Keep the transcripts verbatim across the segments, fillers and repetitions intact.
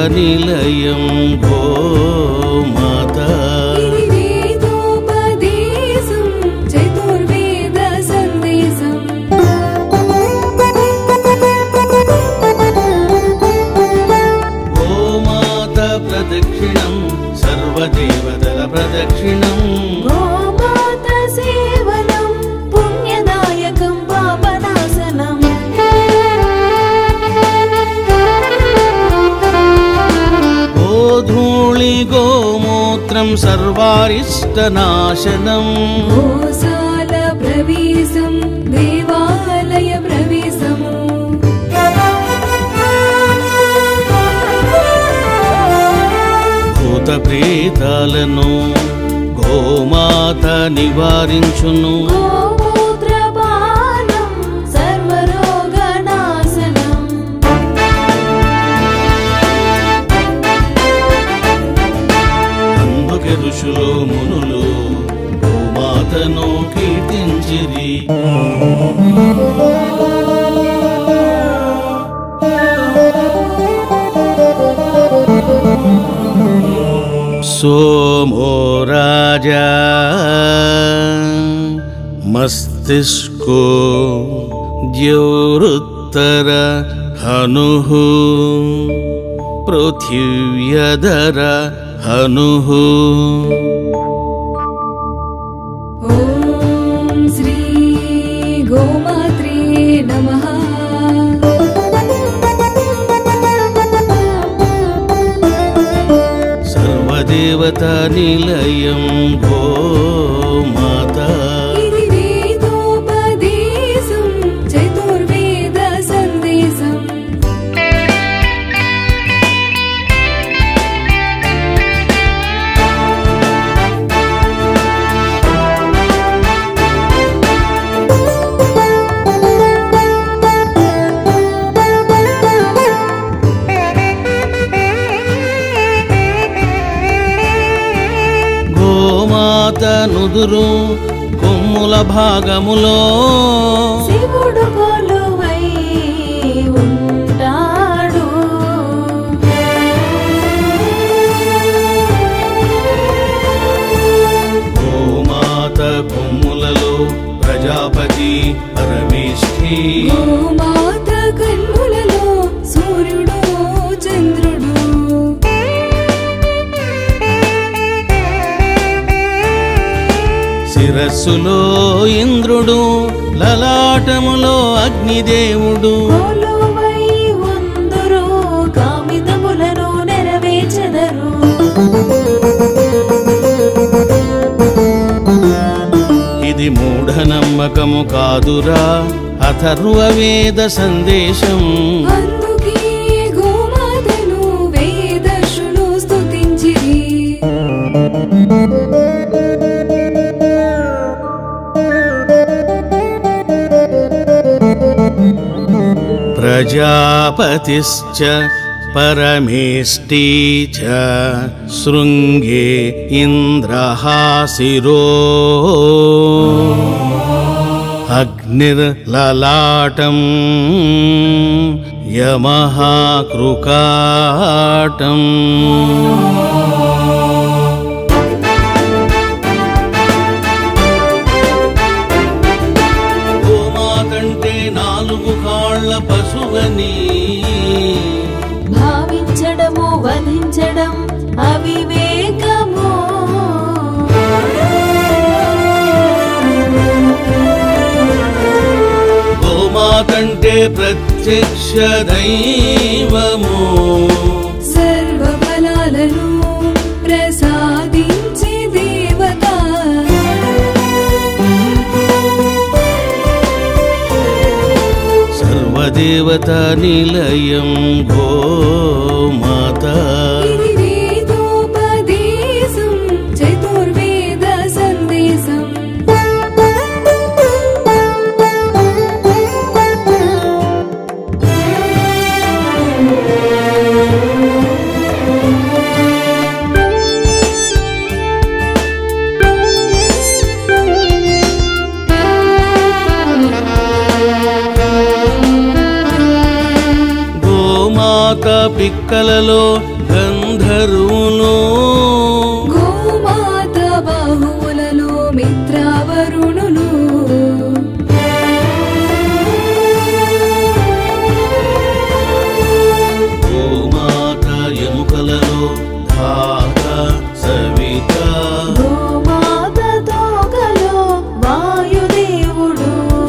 నిలయం గోమాతా ప్రదక్షిణం సర్వదేవతల ప్రదక్షిణం గోమాత సేవనం పుణ్యదాయకం పాపనాశనం గోధూళి గోమూత్రం సర్వారిష్టనాశనం గోశాల ప్రవేశం దేవాలయ ప్రవేశము ప్రేతాలను గోమాత నివారించును గోమూత్రపానం సర్వరోగనాశనం అందుకే ఋషులు మునులు గోమాతను కీర్తించిరి सोमो राजा मस्तिष्को द्यौरुत्तर हनुः पृथिव्यधर हनुः ॐ श्री गोमात्रे नमः देवता निलयं गोमाता इति वेदोपदेशं चतुर्वेद सन्देशम् నుదురు కొమ్ముల భాగములో శివుడు కొలువై ఉంటాడు గోమాత కొమ్ములలో ప్రజాపతి పరమేష్ఠి గోమాత కన్నులలో సూర్యుడు చంద్రుడు శిరస్సులో ఇంద్రుడు లలాటములో అగ్నిదేవుడు కొలువై ఉందురు కామితములను నెరవేర్చెదరు ఇది మూఢనమ్మకము కాదురా అథర్వ వేద సందేశం అందుకే గోమాతను వేదర్షులు స్తుతించిరి ప్రజాపతిశ్చ పరమేష్ఠీ చ శృంగే ఇంద్రః శిరో అగ్నిర్లలాటం యమః కృకాటం పశువని భావించడము వధించడం అవివేకము గోమాతంటే ప్రత్యక్ష దైవము సర్వ ఫలాలను ప్రసాదించి దేవత దేవతా నిలయం గోమాతా ఇది వేదోపదేశం చతుర్వేద సందేశం పిక్కలలో కరువులో గోమాత బాహువులలో మిత్రావరుణులు గోమాత ఎముకలలో ధాత సవిత గోమాత తోకలో వాయుదేవుడు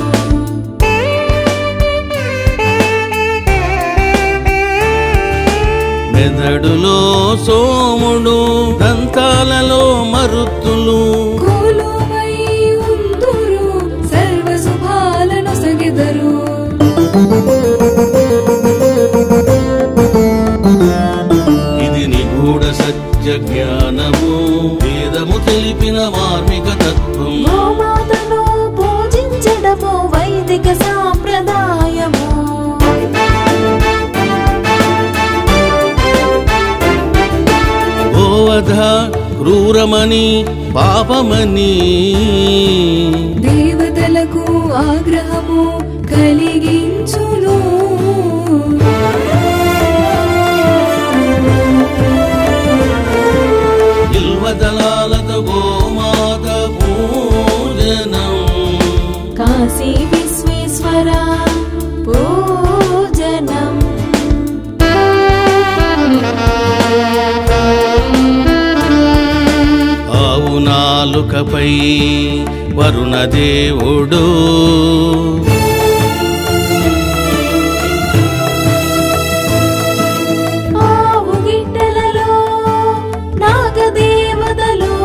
మెదడులో సోముడు దంతాలలో మరుత్తులు కోలువై ఉందురు సర్వ శుభాలను సగెదరు ఇది నిగూఢ సత్య జ్ఞానము వేదము తెలిపిన మార్మిక తత్వం గోమాతను పూజించడము వైదిక సాంప్రదాయము గోవధ క్రూరమని పాపమని దేవతలకు ఆగ్రహము కలిగించును బిల్వదళాలతో గోమాత పూజనం కాశీ విశ్వేశ్వర పూజనం ఆవు నాలుకపై వరుణదేవుడు ఆవు గిట్టలలో నాగదేవతలు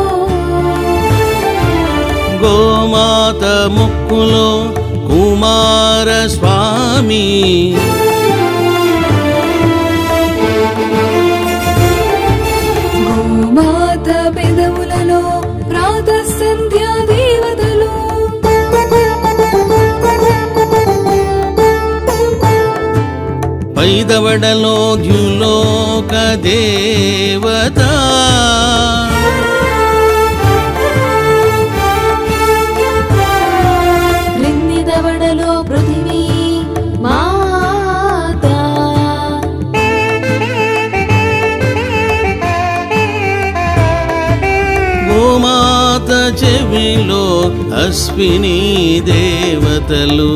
గోమాత ముక్కులో కుమార స్వామి గోమాత పెదవులలో ప్రాతః సంధ్యా దేవతలు పైదవడలో ద్యులోక దేవత క్రింది దవడలో పృథివీ మాత గోమాత చెవిలో అశ్విని దేవతలు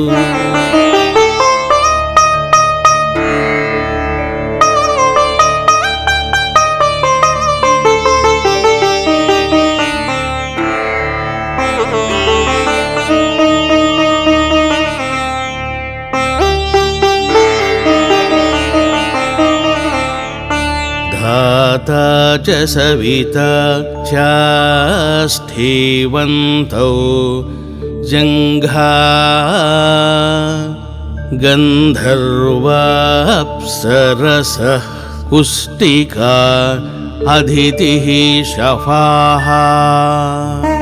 धाता च सविता चास्थीवन्तौ जङ्घा गन्धर्वाप्सरसः कुष्टिका अदितिः शफाः